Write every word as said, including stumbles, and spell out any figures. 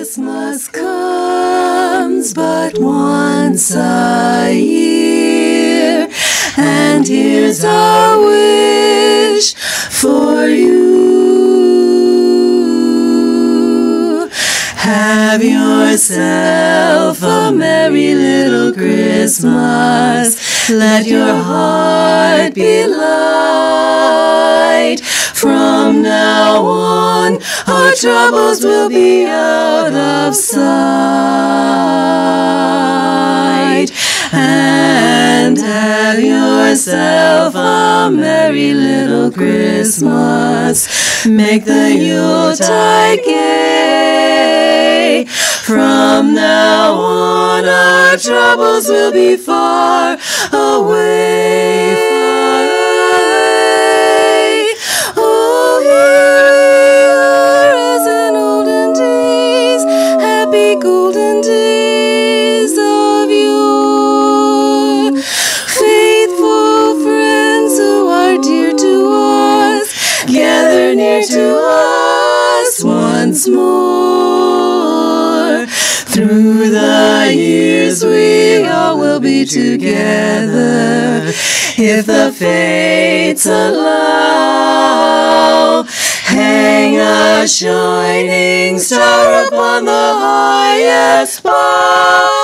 Christmas comes but once a year, and here's our wish for you. Have yourself a merry little Christmas. Let your heart be light. From now on, our troubles will be out of sight. And have yourself a merry little Christmas. Make the Yuletide gay. From now on, our troubles will be far away, far away. Oh, here we are as in olden days, happy golden days of yore. Faithful friends who are dear to us, gather near to us once more. Through the years we all will be together, if the fates allow. Hang a shining star upon the highest bough.